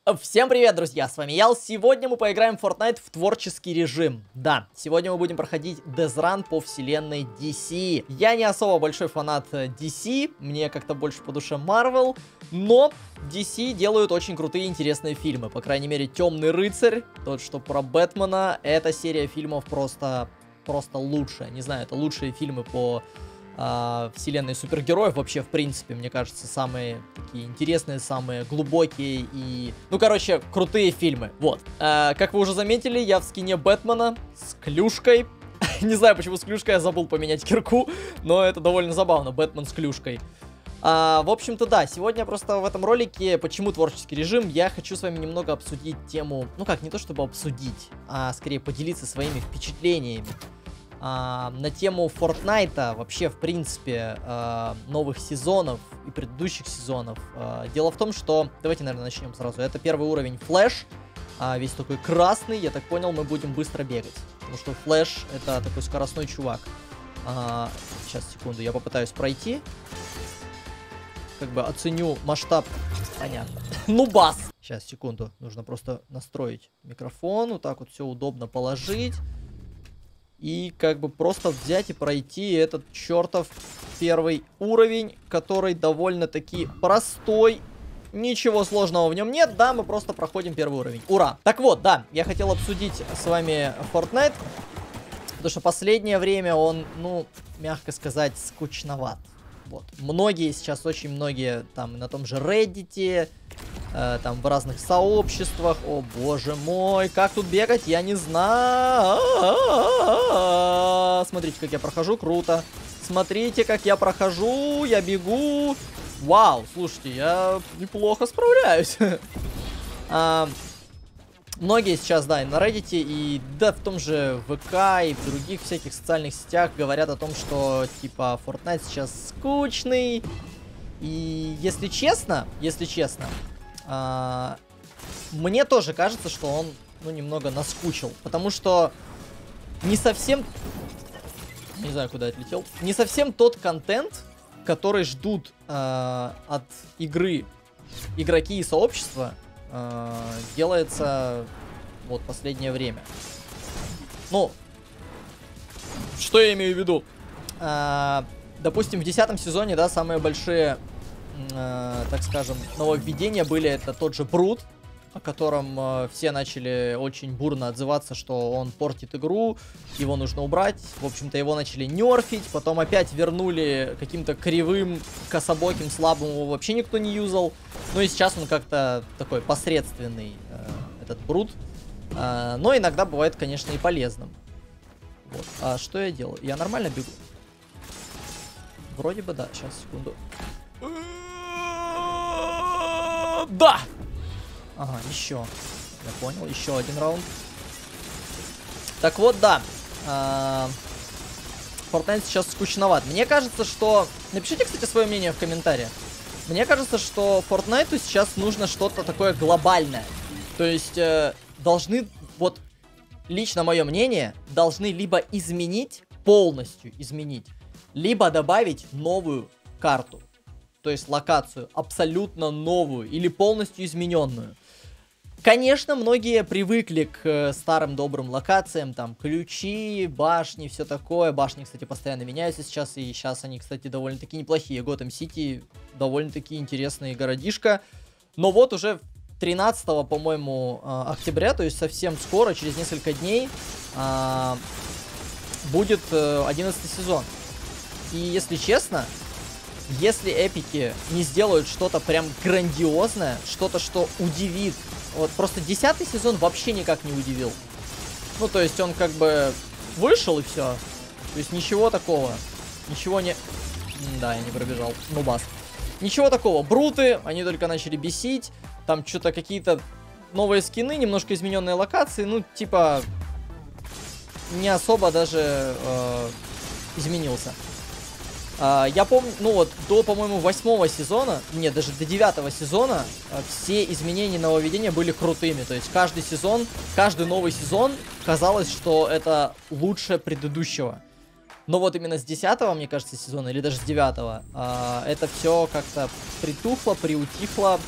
Всем привет, друзья, с вами Ял. Сегодня мы поиграем в Fortnite в творческий режим. Да, сегодня мы будем проходить Death Run по вселенной DC. Я не особо большой фанат DC, мне как-то больше по душе Marvel, но DC делают очень крутые и интересные фильмы. По крайней мере, Темный рыцарь, тот, что про Бэтмена, эта серия фильмов просто лучшая. Не знаю, это лучшие фильмы по вселенной супергероев вообще, в принципе, мне кажется, самые такие интересные, самые глубокие и, ну, короче, крутые фильмы. Вот. Как вы уже заметили, я в скине Бэтмена с клюшкой. Не знаю, почему с клюшкой, я забыл поменять кирку, но это довольно забавно, Бэтмен с клюшкой. В общем-то, да, сегодня просто в этом ролике, почему творческий режим, я хочу с вами немного обсудить тему, ну как, не то чтобы обсудить, а скорее поделиться своими впечатлениями на тему Fortnite, вообще, в принципе, новых сезонов и предыдущих сезонов. Дело в том, что... Давайте, наверное, начнем сразу. Это первый уровень Флэш, весь такой красный. Я так понял, мы будем быстро бегать, потому что Флэш — это такой скоростной чувак. Сейчас, секунду, я попытаюсь пройти. Как бы оценю масштаб. Понятно. Ну, бас! Сейчас, секунду. Нужно просто настроить микрофон. Вот так вот все удобно положить. И как бы просто взять и пройти этот чертов первый уровень, который довольно-таки простой. Ничего сложного в нем нет, да, мы просто проходим первый уровень. Ура! Так вот, да, я хотел обсудить с вами Fortnite, потому что последнее время он, ну, мягко сказать, скучноват. Вот. Многие сейчас, очень многие, там, на том же Reddit, там, в разных сообществах. О, боже мой, как тут бегать, я не знаю. Смотрите, как я прохожу, круто. Смотрите, как я прохожу, я бегу. Вау, слушайте, я неплохо справляюсь. Многие сейчас, да, и на Reddit, и да, в том же ВК, и в других всяких социальных сетях говорят о том, что, типа, Fortnite сейчас скучный. И если честно, мне тоже кажется, что он, ну, немного наскучил. Потому что не совсем... Не знаю, куда я отлетел. Не совсем тот контент, который ждут от игры игроки и сообщества, делается вот последнее время. Ну, что я имею в виду? Допустим, в 10-м сезоне, да, самые большие, так скажем, нововведения были это тот же Брут, о котором все начали очень бурно отзываться, что он портит игру, его нужно убрать. В общем-то, его начали нерфить, потом опять вернули каким-то кривым, кособоким, слабым, его вообще никто не юзал. Ну и сейчас он как-то такой посредственный, этот Брут. Но иногда бывает, конечно, и полезным. Вот. А что я делаю? Я нормально бегу? Вроде бы да. Сейчас, секунду. Да! Ага, еще. Я понял, еще один раунд. Так вот, да. Fortnite сейчас скучноват. Мне кажется, что... Напишите, кстати, свое мнение в комментариях. Мне кажется, что Fortnite сейчас нужно что-то такое глобальное. То есть, должны, вот, лично мое мнение, должны либо изменить, полностью изменить, либо добавить новую карту. То есть локацию абсолютно новую или полностью измененную. Конечно, многие привыкли к старым добрым локациям, там, ключи, башни, все такое. Башни, кстати, постоянно меняются сейчас, и сейчас они, кстати, довольно-таки неплохие. Готэм Сити довольно-таки интересный городишко. Но вот уже 13, по-моему, октября, то есть совсем скоро, через несколько дней, будет 11 сезон. И если честно... Если эпики не сделают что-то прям грандиозное, что-то, что удивит. Вот просто 10-й сезон вообще никак не удивил. Ну, то есть он как бы вышел и все. То есть ничего такого. Ничего не... Да, я не пробежал. Ну, бас. Ничего такого. Бруты, они только начали бесить. Там что-то какие-то новые скины, немножко измененные локации. Ну, типа... Не особо даже изменился. Я помню, ну вот, до, по-моему, 8-го сезона, нет, даже до 9-го сезона все изменения нововведения были крутыми. То есть каждый сезон, каждый новый сезон казалось, что это лучше предыдущего. Но вот именно с 10-го, мне кажется, сезона, или даже с 9-го, это все как-то притухло, приутихло.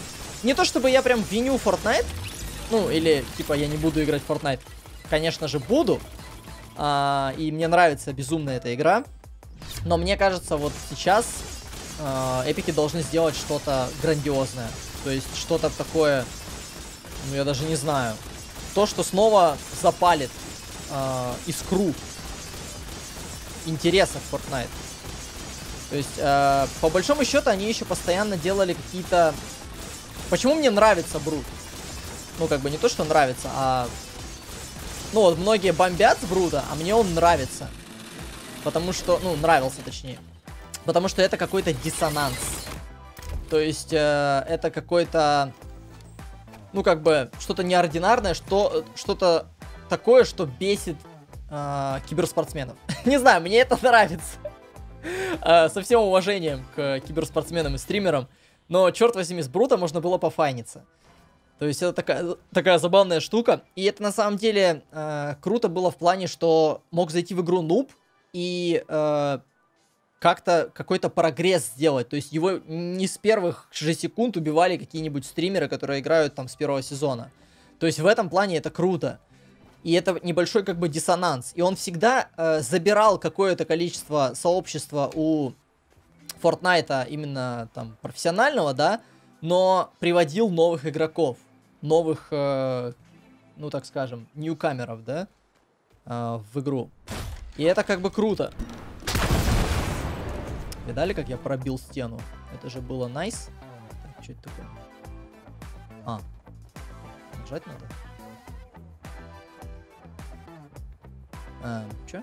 не то чтобы я прям виню Fortnite, ну, или, типа, я не буду играть в Fortnite. Конечно же, буду. И мне нравится безумно эта игра. Но мне кажется, вот сейчас эпики должны сделать что-то грандиозное. То есть, что-то такое, ну, я даже не знаю. То, что снова запалит искру интереса в Fortnite. То есть, по большому счету, они еще постоянно делали какие-то... Почему мне нравится Брут? Ну, как бы не то, что нравится, а... Ну, вот многие бомбят с Брута, а мне он нравится. Потому что... Ну, нравился, точнее. Потому что это какой-то диссонанс. То есть, это какой-то... Ну, как бы, что-то неординарное, что-то такое, что бесит киберспортсменов. Не знаю, мне это нравится. Со всем уважением к киберспортсменам и стримерам. Но, черт возьми, с Брута можно было пофайниться. То есть это такая забавная штука. И это на самом деле круто было в плане, что мог зайти в игру нуб и как-то какой-то прогресс сделать. То есть его не с первых же секунд убивали какие-нибудь стримеры, которые играют там с первого сезона. То есть в этом плане это круто. И это небольшой как бы диссонанс. И он всегда забирал какое-то количество сообщества у Fortnite, именно там профессионального, да, но приводил новых игроков, новых, ну так скажем, ньюкамеров, да, в игру. И это как бы круто. Видали, как я пробил стену? Это же было nice. Так, что это такое? Нажать надо? Чё?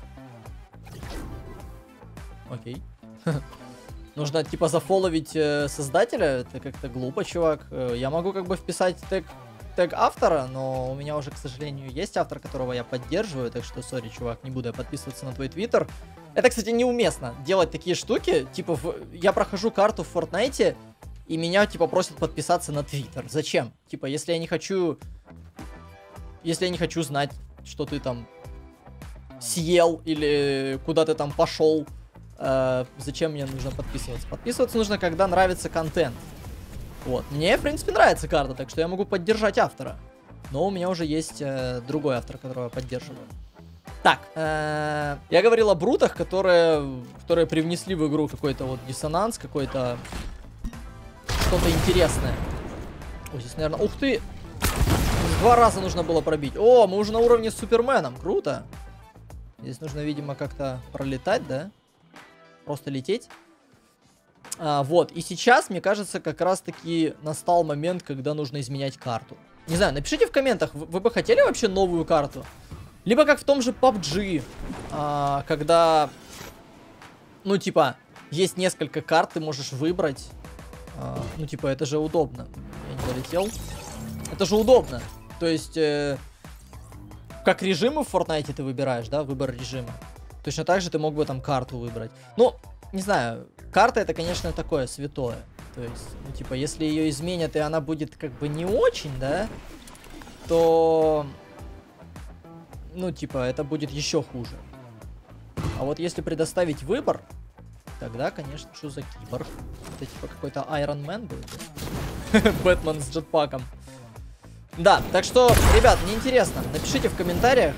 Окей. Нужно, типа, зафоловить создателя? Это как-то глупо, чувак. Я могу, как бы, вписать тег автора, но у меня уже, к сожалению, есть автор, которого я поддерживаю, так что, сори, чувак, не буду я подписываться на твой твиттер. Это, кстати, неуместно, делать такие штуки. Типа, я прохожу карту в Fortnite, и меня, типа, просят подписаться на твиттер. Зачем? Типа, если я не хочу... Если я не хочу знать, что ты там съел или куда ты там пошел, зачем мне нужно подписываться? Подписываться нужно, когда нравится контент. Вот. Мне, в принципе, нравится карта, так что я могу поддержать автора. Но у меня уже есть другой автор, которого я поддерживаю. Так, я говорил о брутах, которые привнесли в игру какой-то вот диссонанс, какой-то что-то интересное. Ой, здесь, наверное... Ух ты! 2 раза нужно было пробить. О, мы уже на уровне с Суперменом. Круто. Здесь нужно, видимо, как-то пролетать, да? Просто лететь. Вот. И сейчас, мне кажется, как раз-таки настал момент, когда нужно изменять карту. Не знаю, напишите в комментах, вы бы хотели вообще новую карту? Либо как в том же PUBG, когда, ну, типа, есть несколько карт, ты можешь выбрать. Ну, типа, это же удобно. Я не долетел. Это же удобно. То есть, как режимы в Fortnite ты выбираешь, да, выбор режима. Точно так же ты мог бы там карту выбрать. Ну, не знаю, карта это, конечно, такое святое. То есть, ну, типа, если ее изменят и она будет как бы не очень, да, то, ну, типа, это будет еще хуже. А вот если предоставить выбор, тогда, конечно, что за киборг? Это типа какой-то Iron Man будет, да? Бэтмен с джетпаком. Да, так что, ребят, мне интересно, напишите в комментариях.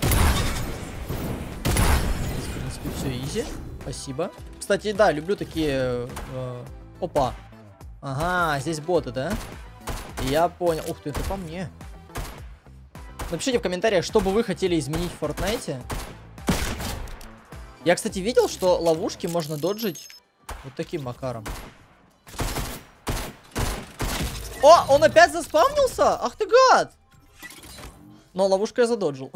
Здесь, в принципе, все изи. Спасибо. Кстати, да, люблю такие... Опа. Ага, здесь боты, да? Я понял. Ух ты, это по мне. Напишите в комментариях, что бы вы хотели изменить в Fortnite. Я, кстати, видел, что ловушки можно доджить вот таким макаром. О, он опять заспавнился? Ах ты гад! Но ловушку я задоджил.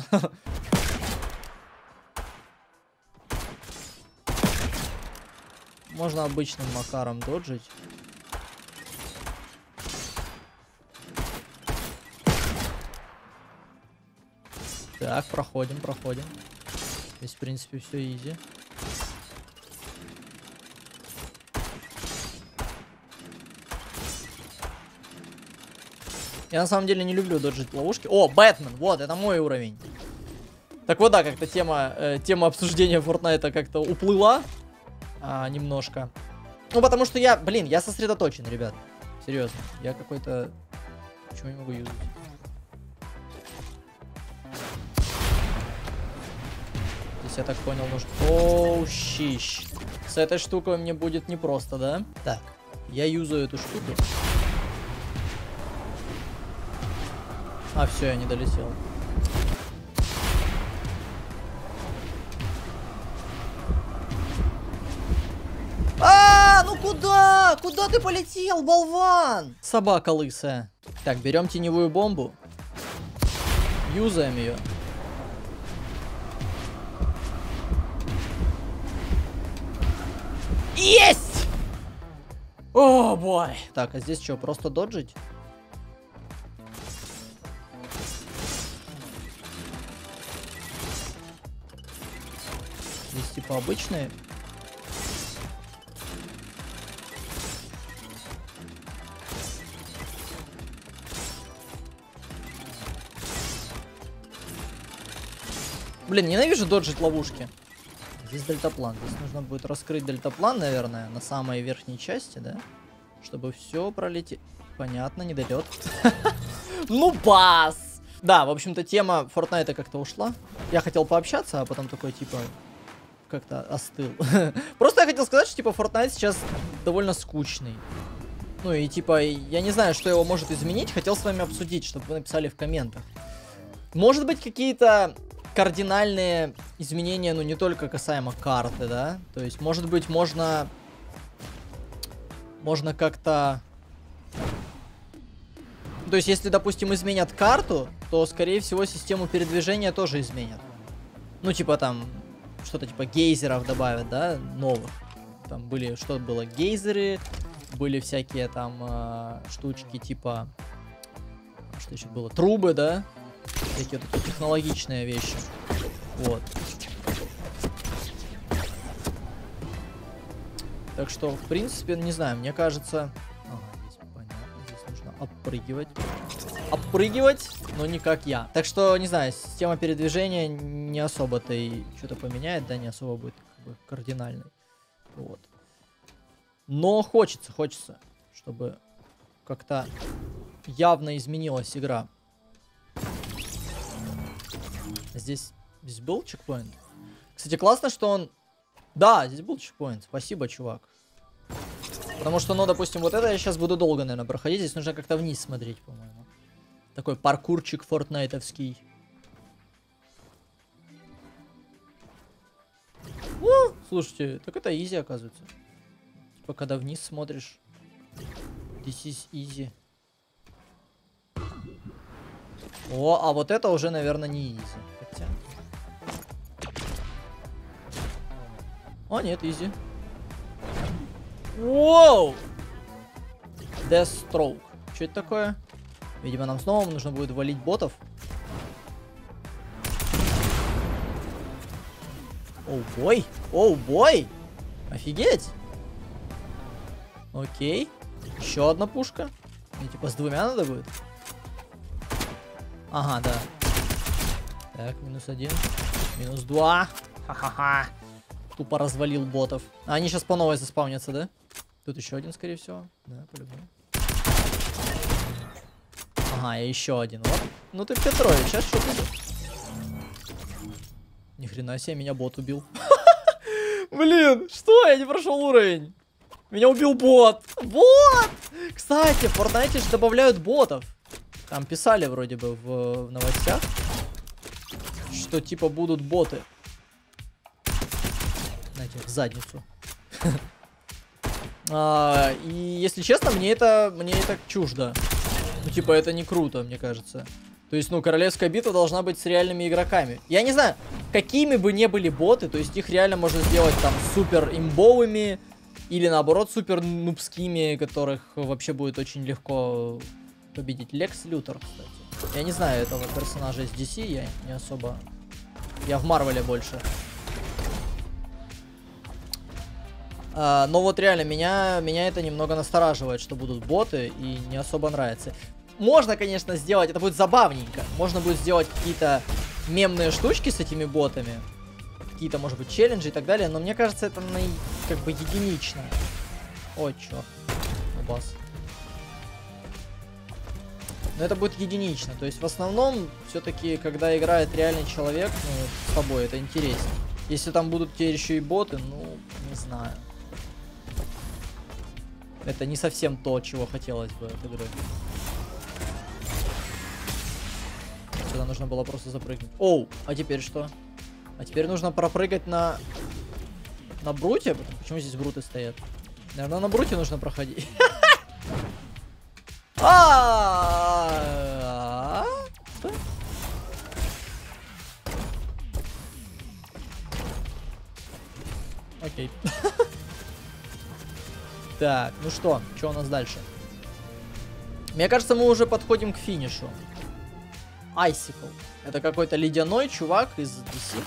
Можно обычным макаром доджить. Так, проходим. Здесь, в принципе, все изи. Я на самом деле не люблю доджить ловушки. О, Бэтмен, вот, это мой уровень. Так вот, да, как-то тема обсуждения Fortnite как-то уплыла немножко. Ну, потому что я сосредоточен, ребят. Серьезно, я какой-то... Почему не могу юзать? Здесь, я так понял, нужно... Оу, щищ. С этой штукой мне будет непросто, да? Так, я юзаю эту штуку. А, все, я не долетел. Ну куда? Куда ты полетел, болван? Собака лысая. Так, берем теневую бомбу. Юзаем ее. Есть! О, бой. Так, а здесь что, просто доджить? Здесь типа обычные. Блин, ненавижу доджить ловушки. Здесь дельтаплан. Здесь нужно будет раскрыть дельтаплан, наверное, на самой верхней части, да? Чтобы все пролететь. Понятно, недолет. Ну, бас! Да, в общем-то, тема Fortnite как-то ушла. Я хотел пообщаться, а потом такой, типа, как-то остыл. Просто я хотел сказать, что, типа, Fortnite сейчас довольно скучный. Ну, и, типа, я не знаю, что его может изменить. Хотел с вами обсудить, чтобы вы написали в комментах. Может быть, какие-то... кардинальные изменения, ну, не только касаемо карты, да? То есть, может быть, можно как-то... То есть, если, допустим, изменят карту, то, скорее всего, систему передвижения тоже изменят. Ну, типа, там, что-то типа гейзеров добавят, да, новых. Там были, что было, гейзеры, были всякие там штучки, типа... Что еще было? Трубы, да? Такие вот такие технологичные вещи. Вот. Так что, в принципе, не знаю, мне кажется... Ага, здесь понятно, здесь нужно отпрыгивать. Отпрыгивать, но не как я. Так что, не знаю, система передвижения не особо-то и что-то поменяет, да, не особо будет как бы кардинальной. Вот. Но хочется, чтобы как-то явно изменилась игра. Здесь был чекпоинт. Кстати, классно, что он... Да, здесь был чекпоинт. Спасибо, чувак. Потому что, ну, допустим, вот это я сейчас буду долго, наверное, проходить. Здесь нужно как-то вниз смотреть, по-моему. Такой паркурчик фортнайтовский. О, слушайте, так это изи, оказывается. Типа, когда вниз смотришь. This is easy. О, а вот это уже, наверное, не изи. Хотя... О, нет, изи. Воу! Deathstroke. Что это такое? Видимо, нам снова нужно будет валить ботов. Оу, бой! Оу, бой! Офигеть! Окей. Еще одна пушка. Мне типа с двумя надо будет. Ага, да. Так, -1. -2. Ха-ха-ха. Тупо развалил ботов. А они сейчас по новой заспавнятся, да? Тут еще один, скорее всего. Да, по-любому. Ага, и еще один. Вот. Ну ты Петрович, сейчас что будет? Ни хрена себе, меня бот убил. Блин, что? Я не прошел уровень. Меня убил бот. Бот! Кстати, в Fortnite же добавляют ботов. Там писали вроде бы в новостях, что типа будут боты. Знаете, в задницу. И если честно, мне это чуждо. Ну типа это не круто, мне кажется. То есть, ну, королевская битва должна быть с реальными игроками. Я не знаю, какими бы ни были боты, то есть их реально можно сделать там супер имбовыми или наоборот супер нубскими, которых вообще будет очень легко победить. Лекс Лютер, кстати. Я не знаю этого персонажа из DC, я не особо... Я в Марвеле больше. Но вот реально меня это немного настораживает, что будут боты, и не особо нравится. Можно, конечно, сделать, это будет забавненько. Можно будет сделать какие-то мемные штучки с этими ботами. Какие-то, может быть, челленджи и так далее. Но мне кажется, это как бы единично. Ой, черт. Бас. Но это будет единично. То есть в основном, все-таки, когда играет реальный человек, ну, с тобой, это интереснее. Если там будут теперь еще и боты, ну, не знаю. Это не совсем то, чего хотелось бы от игры. Сюда нужно было просто запрыгнуть. Оу, а теперь что? А теперь нужно пропрыгать на бруте? Почему здесь бруты стоят? Наверное, на бруте нужно проходить. Окей. Так, ну что у нас дальше? Мне кажется, мы уже подходим к финишу. Icicle. Это какой-то ледяной чувак из DC.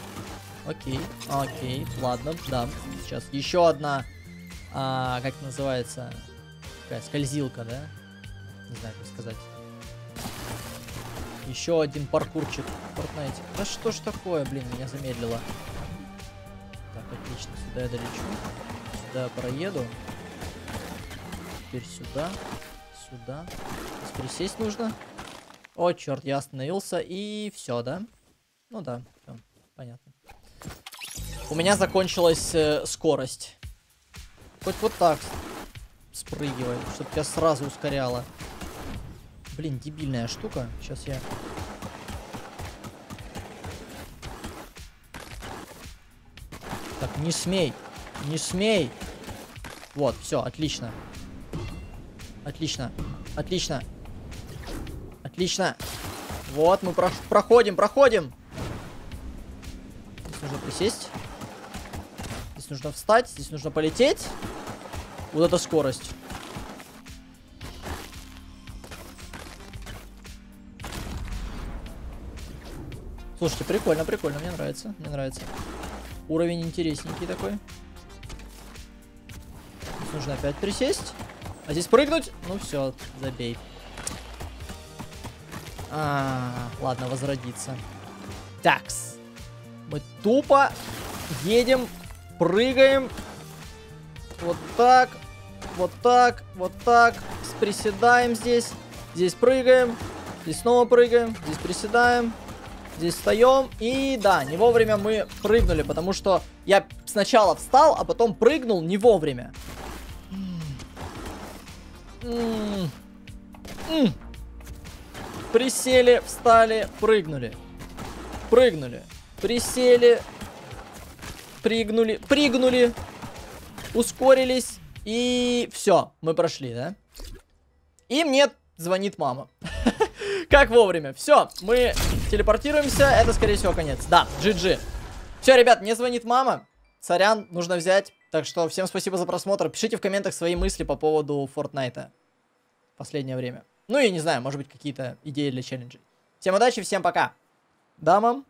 Окей, ладно, да. Сейчас еще одна, как называется, такая скользилка, да? Не знаю, как сказать. Еще один паркурчик в Fortnite. Да что ж такое, блин, меня замедлило. Так, отлично, сюда я долечу. Сюда я проеду. Теперь сюда. Сюда. Здесь присесть нужно. О, черт, я остановился. И все, да? Ну да, все, понятно. У меня закончилась скорость. Хоть вот так спрыгивай, чтобы тебя сразу ускоряло. Блин, дебильная штука. Сейчас я... Так, не смей. Не смей. Вот, все, отлично. Отлично. Отлично. Отлично. Вот, мы проходим. Здесь нужно присесть. Здесь нужно встать. Здесь нужно полететь. Вот это скорость. Слушайте, прикольно, мне нравится. Уровень интересненький такой. Здесь нужно опять присесть. А здесь прыгнуть? Ну все, забей. Ладно, возродиться. Такс. Мы тупо едем, прыгаем. Вот так. Приседаем здесь. Здесь прыгаем. Здесь снова прыгаем. Здесь приседаем. Здесь встаем. И да, не вовремя мы прыгнули, потому что я сначала встал, а потом прыгнул не вовремя. Присели, встали, прыгнули. Присели. Прыгнули. Ускорились. И все, мы прошли, да? И мне звонит мама. Как вовремя. Все, мы телепортируемся. Это, скорее всего, конец. Да, GG. Все, ребят, мне звонит мама. Сорян, нужно взять. Так что всем спасибо за просмотр. Пишите в комментах свои мысли по поводу Fortnite в последнее время. Ну, я не знаю, может быть, какие-то идеи для челленджей. Всем удачи, всем пока. Да, мам?